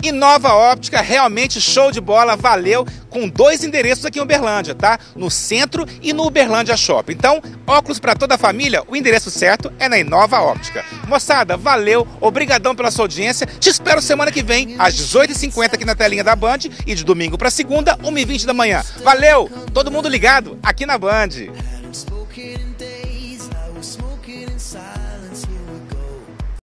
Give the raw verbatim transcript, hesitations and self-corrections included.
E Nova Óptica, realmente show de bola, valeu, com dois endereços aqui em Uberlândia, tá? No centro e no Uberlândia Shopping. Então, óculos para toda a família, o endereço certo é na Nova Óptica. Moçada, valeu, obrigadão pela sua audiência. Te espero semana que vem, às dezoito e cinquenta aqui na telinha da Band e de domingo para segunda, uma e vinte da manhã. Valeu, todo mundo ligado aqui na Band.